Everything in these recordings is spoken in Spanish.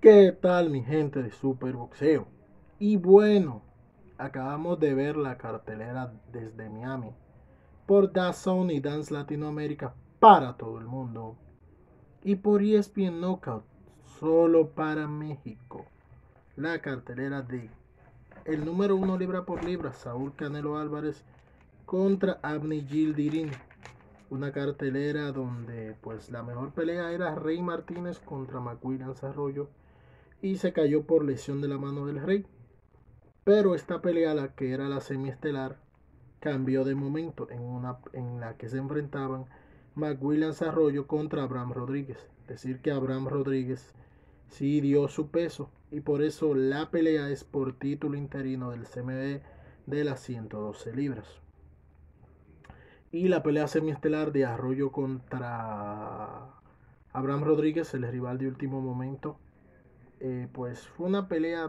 ¿Qué tal mi gente de Superboxeo? Y bueno, acabamos de ver la cartelera desde Miami por DAZN y Dance Latinoamérica para todo el mundo y por ESPN Knockout solo para México. La cartelera de el número uno libra por libra, Saúl Canelo Álvarez contra Avni Yildirim. Una cartelera donde pues la mejor pelea era Rey Martínez contra McWilliams Arroyo y se cayó por lesión de la mano del Rey. Pero esta pelea, la que era la semiestelar, cambió de momento en la que se enfrentaban McWilliams Arroyo contra Abraham Rodríguez. Es decir, que Abraham Rodríguez sí dio su peso y por eso la pelea es por título interino del CMB de las 112 libras. Y la pelea semiestelar de Arroyo contra Abraham Rodríguez, el rival de último momento, pues fue una pelea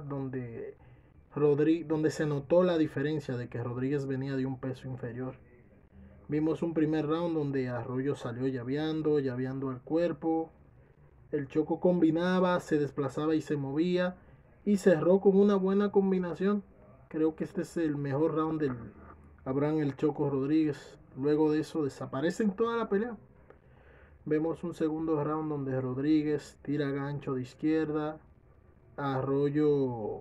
donde se notó la diferencia de que Rodríguez venía de un peso inferior. Vimos un primer round donde Arroyo salió llaveando al cuerpo. El Choco combinaba, se desplazaba y se movía. Y cerró con una buena combinación. Creo que este es el mejor round del Abraham el Choco Rodríguez. Luego de eso desaparece en toda la pelea. Vemos un segundo round donde Rodríguez tira gancho de izquierda. Arroyo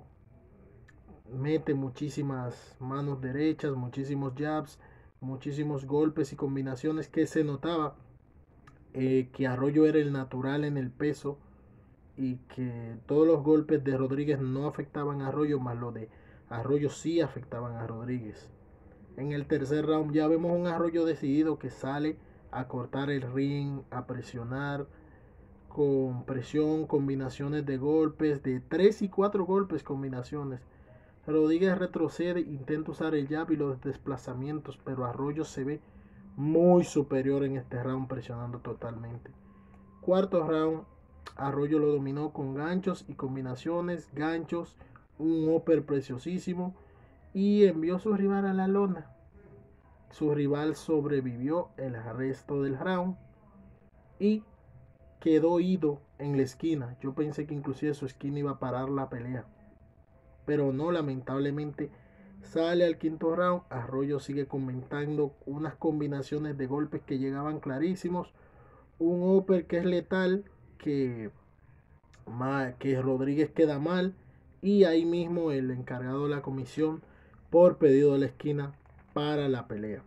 mete muchísimas manos derechas, muchísimos jabs, muchísimos golpes y combinaciones que se notaba que Arroyo era el natural en el peso y que todos los golpes de Rodríguez no afectaban a Arroyo, más lo de Arroyo sí afectaban a Rodríguez. En el tercer round ya vemos un Arroyo decidido que sale a cortar el ring, a presionar con presión, combinaciones de golpes, de 3 y 4 golpes, combinaciones. Rodríguez retrocede, intenta usar el jab y los desplazamientos, pero Arroyo se ve muy superior en este round, presionando totalmente. Cuarto round, Arroyo lo dominó con ganchos y combinaciones, ganchos, un upper preciosísimo y envió a su rival a la lona. Su rival sobrevivió el resto del round y quedó ido en la esquina. Yo pensé que inclusive su esquina iba a parar la pelea, pero no, lamentablemente sale al quinto round. Arroyo sigue comentando unas combinaciones de golpes que llegaban clarísimos, un upper que es letal, que, que Rodríguez queda mal, y ahí mismo el encargado de la comisión por pedido de la esquina para la pelea.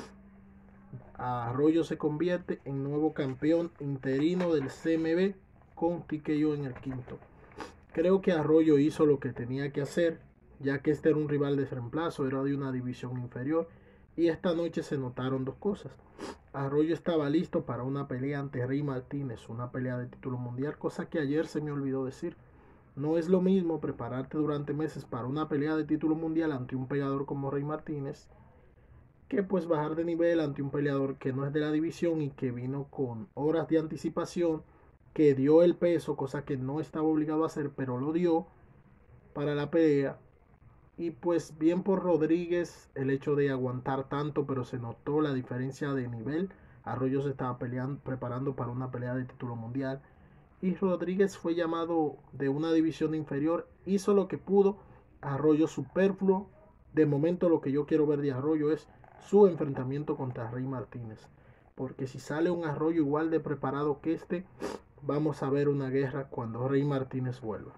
Arroyo se convierte en nuevo campeón interino del CMB con TKO en el quinto. Creo que Arroyo hizo lo que tenía que hacer, ya que este era un rival de reemplazo, era de una división inferior, y esta noche se notaron dos cosas. Arroyo estaba listo para una pelea ante Rey Martínez, una pelea de título mundial, cosa que ayer se me olvidó decir. No es lo mismo prepararte durante meses para una pelea de título mundial ante un peleador como Rey Martínez, que pues bajar de nivel ante un peleador que no es de la división y que vino con horas de anticipación, que dio el peso, cosa que no estaba obligado a hacer, pero lo dio para la pelea. Y pues bien por Rodríguez el hecho de aguantar tanto, pero se notó la diferencia de nivel. Arroyo se estaba preparando para una pelea de título mundial. Y Rodríguez fue llamado de una división inferior, hizo lo que pudo. Arroyo superfluo. De momento lo que yo quiero ver de Arroyo es su enfrentamiento contra Rey Martínez. Porque si sale un Arroyo igual de preparado que este, vamos a ver una guerra cuando Rey Martínez vuelva.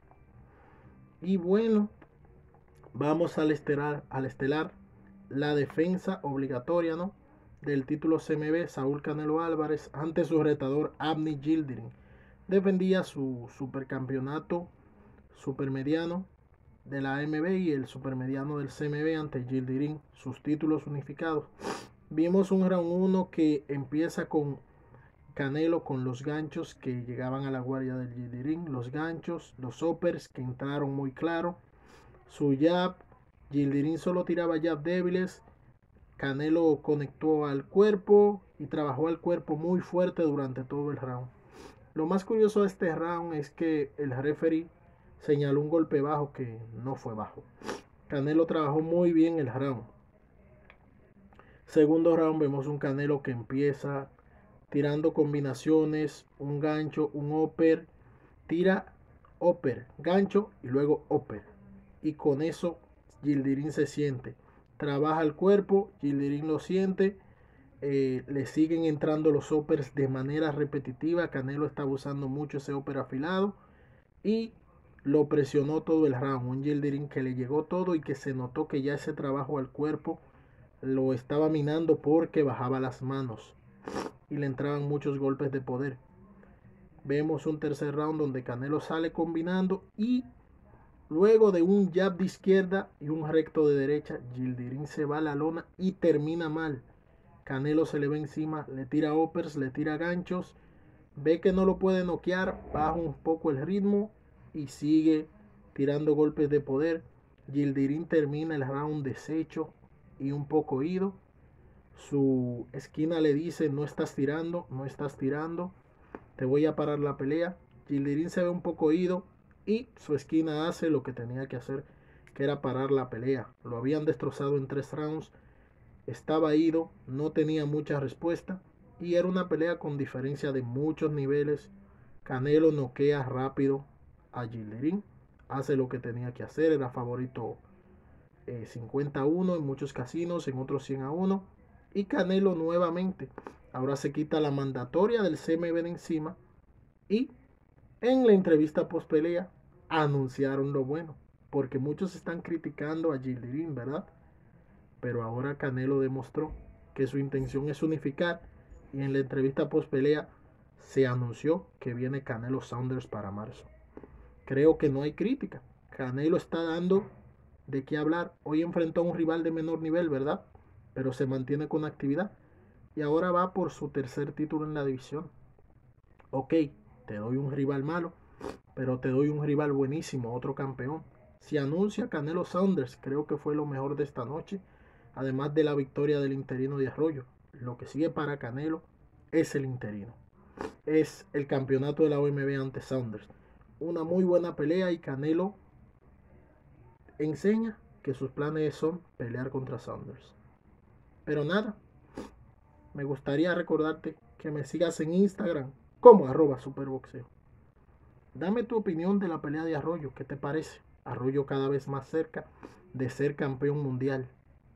Y bueno, vamos al estelar, la defensa obligatoria, ¿no?, del título CMB. Saúl Canelo Álvarez ante su retador Avni Yildirim. Defendía su supercampeonato supermediano de la AMB y el supermediano del CMB ante Yildirim, sus títulos unificados. Vimos un round 1 que empieza con Canelo con los ganchos que llegaban a la guardia del Yildirim, los ganchos, los uppers que entraron muy claro, su jab. Yildirim solo tiraba jab débiles. Canelo conectó al cuerpo y trabajó al cuerpo muy fuerte durante todo el round. Lo más curioso de este round es que el referee señaló un golpe bajo que no fue bajo. Canelo trabajó muy bien el round. Segundo round vemos un Canelo que empieza tirando combinaciones, un gancho, un upper, tira upper, gancho y luego upper. Y con eso Yildirim se siente. Trabaja el cuerpo, Yildirim lo siente. Le siguen entrando los uppers de manera repetitiva. Canelo está usando mucho ese upper afilado. Y lo presionó todo el round. Un Yildirim que le llegó todo y que se notó que ya ese trabajo al cuerpo lo estaba minando porque bajaba las manos y le entraban muchos golpes de poder. Vemos un tercer round donde Canelo sale combinando y luego de un jab de izquierda y un recto de derecha, Yildirim se va a la lona y termina mal. Canelo se le va encima, le tira uppers, le tira ganchos, ve que no lo puede noquear, baja un poco el ritmo y sigue tirando golpes de poder. Yildirim termina el round deshecho y un poco ido. Su esquina le dice: no estás tirando, no estás tirando, te voy a parar la pelea. Yildirim se ve un poco ido y su esquina hace lo que tenía que hacer, que era parar la pelea. Lo habían destrozado en 3 rounds, estaba ido, no tenía mucha respuesta y era una pelea con diferencia de muchos niveles. Canelo noquea rápido a Yildirim, hace lo que tenía que hacer, era favorito 50-1 en muchos casinos, en otros 100-1. Y Canelo nuevamente, ahora se quita la mandatoria del CMB de encima y en la entrevista post pelea anunciaron lo bueno, porque muchos están criticando a Yildirim, ¿verdad? Pero ahora Canelo demostró que su intención es unificar y en la entrevista post pelea se anunció que viene Canelo Saunders para marzo. Creo que no hay crítica. Canelo está dando de qué hablar. Hoy enfrentó a un rival de menor nivel, ¿verdad? Pero se mantiene con actividad y ahora va por su tercer título en la división. Ok, te doy un rival malo, pero te doy un rival buenísimo, otro campeón. Si anuncia Canelo Saunders, creo que fue lo mejor de esta noche, además de la victoria del interino de Arroyo. Lo que sigue para Canelo es el interino. Es el campeonato de la OMB ante Saunders. Una muy buena pelea y Canelo enseña que sus planes son pelear contra Saunders. Pero nada, me gustaría recordarte que me sigas en Instagram como @superboxeo. Dame tu opinión de la pelea de Arroyo, ¿qué te parece? Arroyo cada vez más cerca de ser campeón mundial.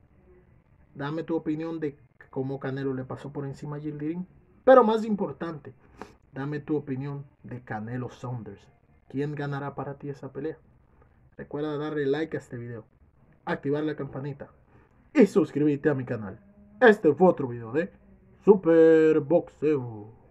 Dame tu opinión de cómo Canelo le pasó por encima a Yildirim. Pero más importante, dame tu opinión de Canelo Saunders. ¿Quién ganará para ti esa pelea? Recuerda darle like a este video, activar la campanita y suscribirte a mi canal. Este fue otro video de Superboxeo.